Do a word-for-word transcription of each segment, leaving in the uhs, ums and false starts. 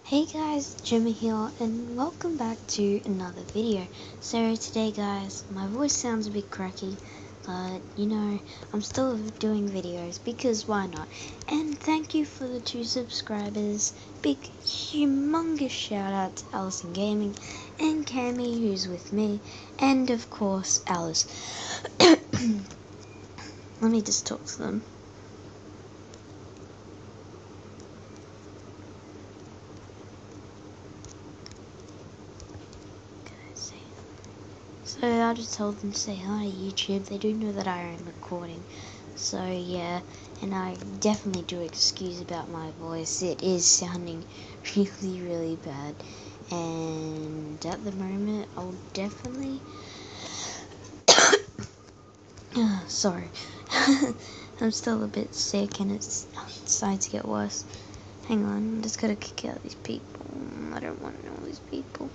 Hey guys, Jimmy here, and welcome back to another video. So today guys, my voice sounds a bit cracky, but you know, I'm still doing videos because why not? And thank you for the two subscribers. Big, humongous shout out to Allison Gaming and Cammy who's with me, and of course Alice. Let me just talk to them. So I just told them to say hi to YouTube. They do know that I am recording. So yeah, and I definitely do excuse about my voice. It is sounding really, really bad. And at the moment, I'll definitely... Sorry. I'm still a bit sick and it's starting to get worse. Hang on, I'm just gotta kick out these people. I don't want all these people.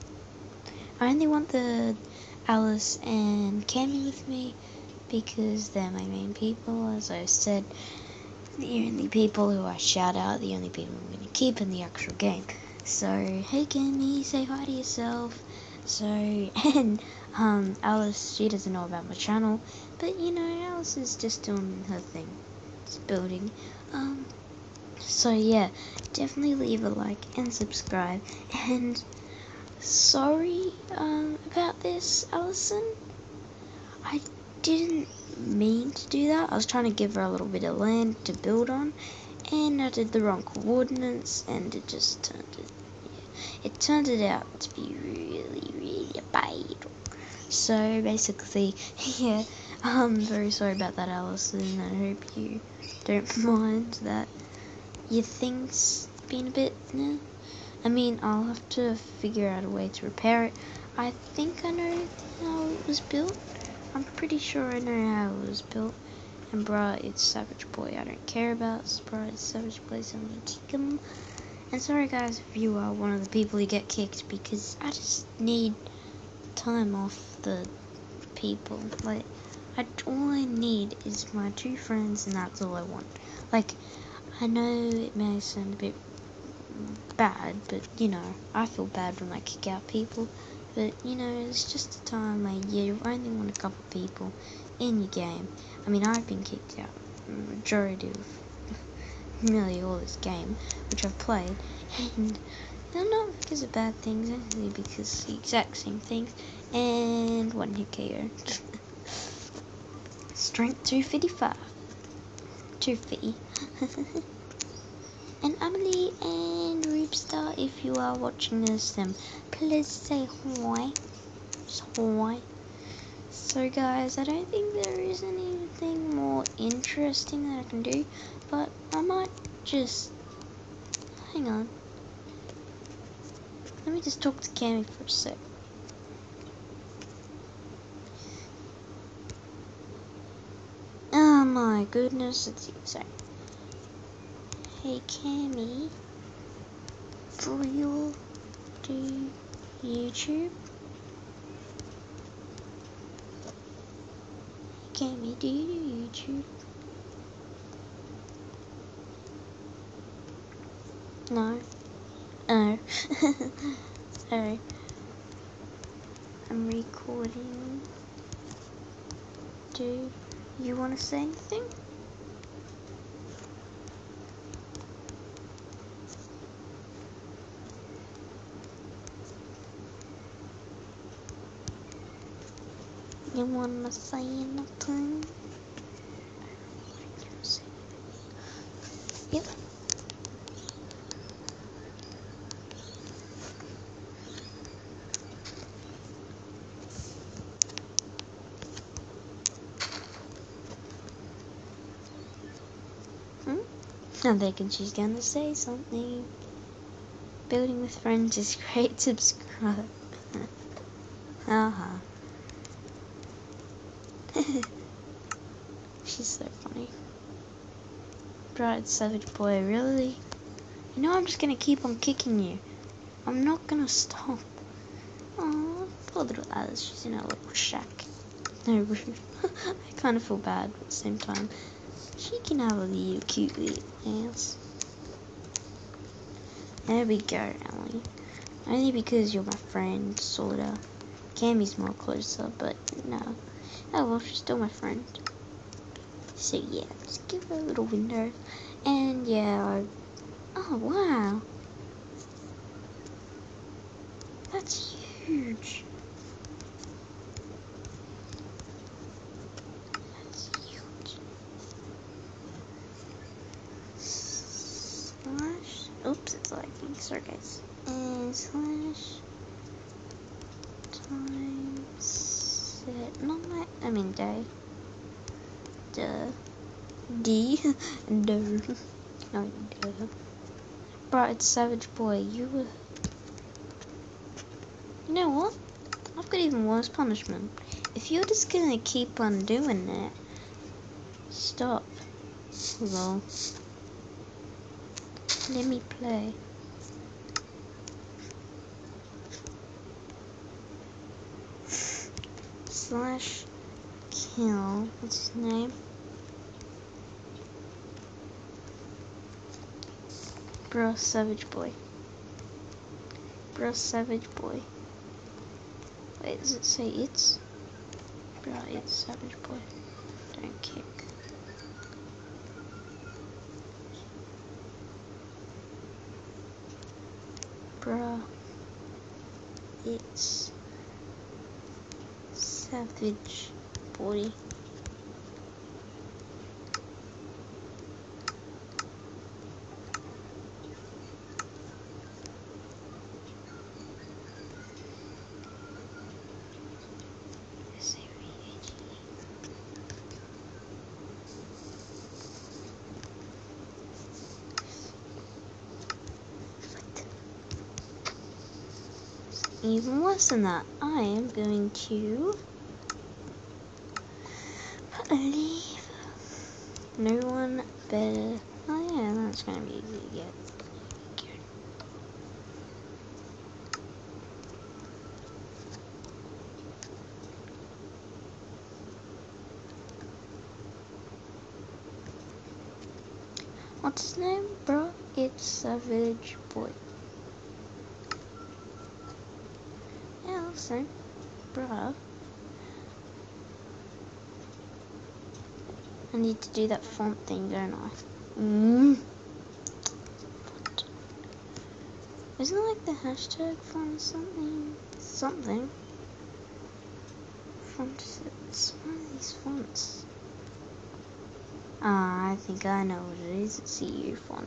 I only want the Alice and Cammy with me because they're my main people. As I said, the only people who I shout out, the only people I'm going to keep in the actual game. So, hey Cammy, say hi to yourself. So, and um, Alice, she doesn't know about my channel, but you know, Alice is just doing her thing. It's building. Um, so yeah, definitely leave a like and subscribe. And sorry um, about this, Allison. I didn't mean to do that. I was trying to give her a little bit of land to build on, and I did the wrong coordinates, and it just turned it. Yeah, it turned it out to be really, really bad. So basically, yeah, I'm very sorry about that, Allison. I hope you don't mind that your thing's been a bit. Eh. I mean, I'll have to figure out a way to repair it. I think I know how it was built. I'm pretty sure I know how it was built. And bruh, it's Savage Boy. I don't care about bruh, it's Savage Boy, so I'm gonna kick him. And sorry guys if you are one of the people who get kicked, because I just need time off the people. Like, I, all I need is my two friends, and that's all I want. Like, I know it may sound a bit bad, but you know, I feel bad when I kick out people, but you know, it's just a time where you only want a couple people in your game. I mean, I've been kicked out the majority of nearly all this game which I've played, and they're not because of bad things, actually because the exact same things. And one hit K O. Strength two fifty-five. two fifty. And Emily and Rubestar, if you are watching this, then please say hi. Hi. So guys, I don't think there is anything more interesting that I can do, but I might just... Hang on. Let me just talk to Cammy for a sec. Oh my goodness, it's insane. Hey Cammy, for real, do YouTube? Cammy, do you do YouTube? No. Oh. Oh. I'm recording. Do you want to say anything? You want to say anything? Yep. Hmm? I'm thinking she's gonna say something. Building with friends is great. Subscribe. Haha. She's so funny. Bright Savage Boy, really? You know I'm just gonna keep on kicking you. I'm not gonna stop. Oh, poor little Alice. She's in her little shack. No roof. I kind of feel bad, but at the same time, she can have a little cute little house. There we go, Ellie. Only because you're my friend, sorta. Cammy's more closer, but no. Oh well, she's still my friend. So yeah, let's give her a little window. And yeah, I... oh wow. That's huge. That's huge. Slash. Oops, it's lagging. Sorry guys. And slash times set. Not my. I mean day. Duh. D. Duh. No, duh. Bro, it's Savage Boy. You were. You know what? I've got even worse punishment. If you're just gonna keep on doing that, stop. Lol. Let me play. Slash kill. What's his name? Bro, Savage Boy. Bro, Savage Boy. Wait, does it say it's? Bro, it's Savage Boy. Don't kick. Bro, it's Savage Boy. Even worse than that, I am going to leave. No one better. Oh yeah, that's gonna be easy to get. What's his name, bro? It's Savage Boy. Yeah, looks the same, bro. I need to do that font thing, don't I? Mm. Isn't it like the hashtag font or something? Something. Font. It's one of these fonts. Ah, I think I know what it is. It's C U font.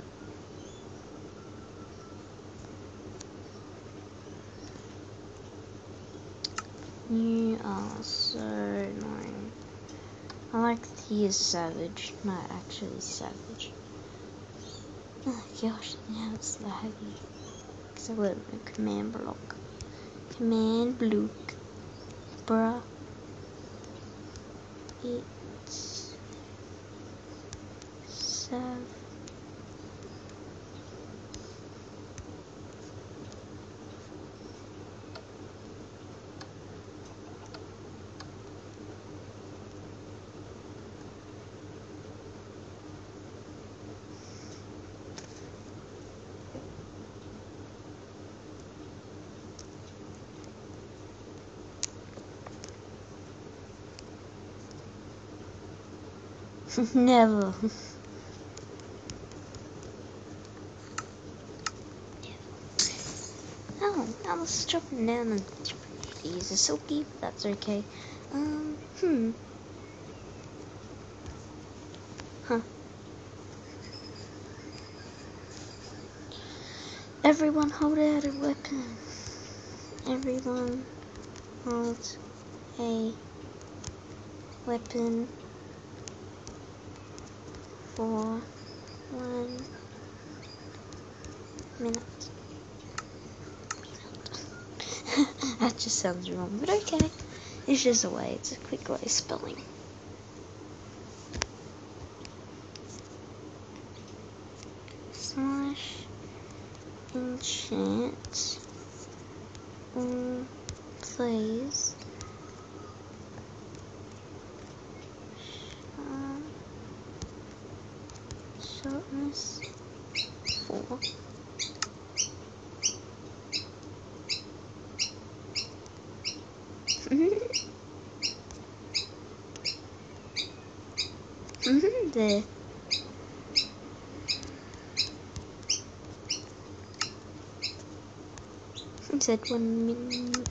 You are so annoying. I like that he is savage, not actually savage. Oh gosh, now it's laggy. Because I wrote a command block. Command block. Bruh. It's sav. Never. Oh, I was dropping down and use a silky, but that's okay. Um, hmm. Huh. Everyone hold out a weapon. Everyone hold a weapon for one minute. That just sounds wrong, but okay. It's just a way, it's a quick way of spelling. Slash enchant all plays uh, sharpness four. there. It said one minute.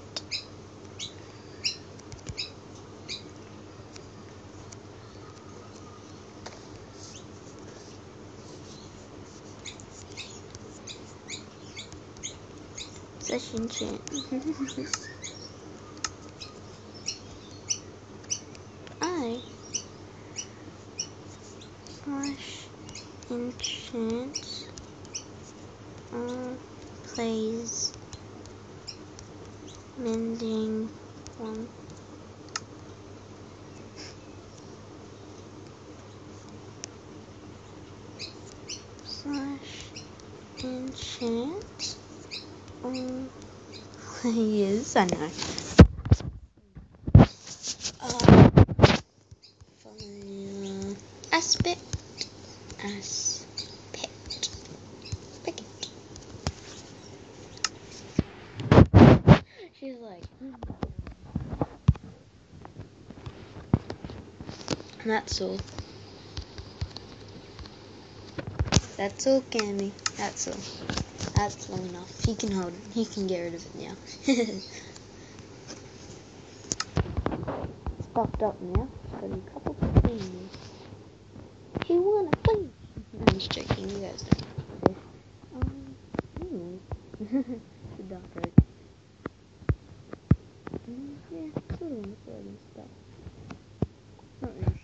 Session chant. I slash enchant all plays mending one. Slash enchant all plays. I know. Uh, fire aspect aspect picket. She's like, mm. That's all. That's all, Cammy. That's all. That's long enough. He can hold it. He can get rid of it now. It's buffed up now. It's got a couple of things. He wanna play. I'm just joking. You guys don't. Okay. Um. Hmm. The dark oak. Mm, yeah, sort of important stuff. Not really.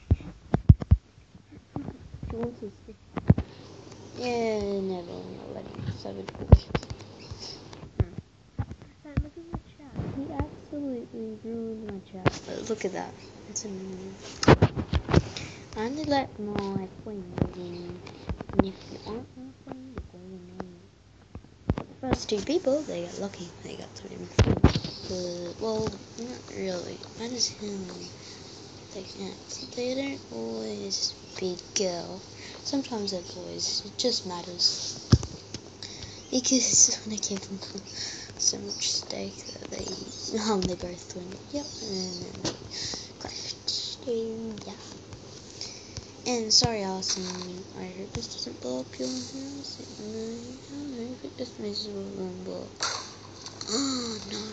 She wants to stick. Yeah, never. I'll let him. Seven. Hmm. Hey, look at my chat. He absolutely ruined my chat. But look at that. It's amazing. I only let my friends in. And if you aren't my friend, you're going to know. First two people, they got lucky. They got to him. But, well, not really. I just him. They can't. They don't always be girl. Sometimes they're boys. It just matters. Because when I give them so much steak that they um they both went yep and then they crashed. So yeah. And sorry Alison, I hope this doesn't blow up your house. No, I don't know if it just makes it blow up. Oh no.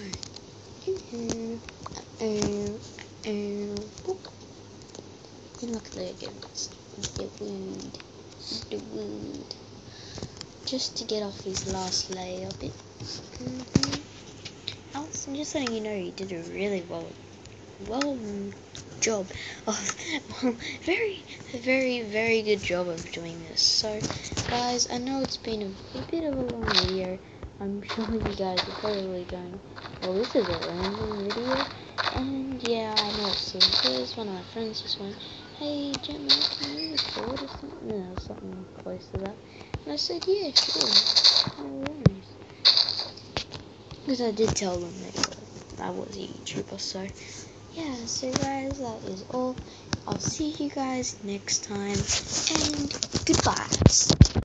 Uh oh. Uh oh. And luckily I get the wood. The wood. Just to get off his last layer bit. Mm-hmm. Alison, just letting you know, you did a really well, well job of, well, very, very, very good job of doing this. So, guys, I know it's been a, a bit of a long video. I'm sure you guys are probably going, well, this is a random video. And yeah, I know it's silly because one of my friends just went, hey, Gemma, can you record or something? No, something close to that. And I said, yeah, sure. No worries. Because I did tell them that I was a YouTuber, so yeah, so guys, that is all. I'll see you guys next time, and goodbye.